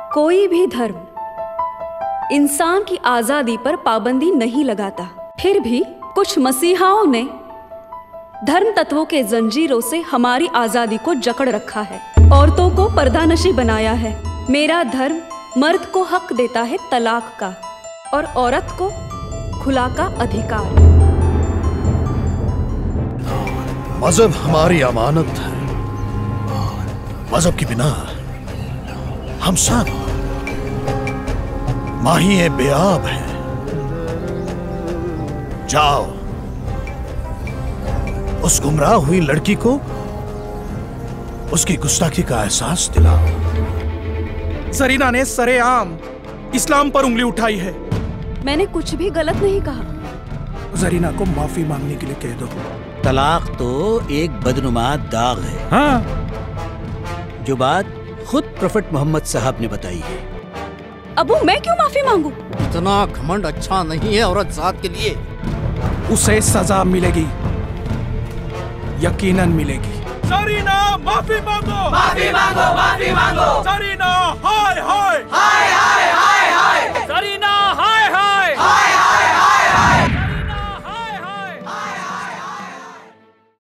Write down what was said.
कोई भी धर्म इंसान की आजादी पर पाबंदी नहीं लगाता, फिर भी कुछ मसीहाओं ने धर्म तत्वों के जंजीरों से हमारी आजादी को जकड़ रखा है, औरतों को पर्दानशी बनाया है। मेरा धर्म मर्द को हक देता है तलाक का और औरत को खुला का अधिकार। मजहब हमारी अमानत है। मजहब के बिना हम सब माही बेआब हैं। जाओ उस गुमराह हुई लड़की को उसकी गुस्ताखी का एहसास दिलाओ। जरीना ने सरेआम इस्लाम पर उंगली उठाई है। मैंने कुछ भी गलत नहीं कहा। जरीना को माफी मांगने के लिए कह दो। तलाक तो एक बदनुमा दाग है। हाँ, जो बात खुद प्रोफेट मोहम्मद साहब ने बताई है। अबू मैं क्यों माफी मांगू? इतना घमंड अच्छा नहीं है औरत जात के लिए। उसे सजा मिलेगी, यकीनन मिलेगी। ज़रीना माफी मांगो, माफी मांगो, माफी मांगो। ज़रीना हाय हाय, हाय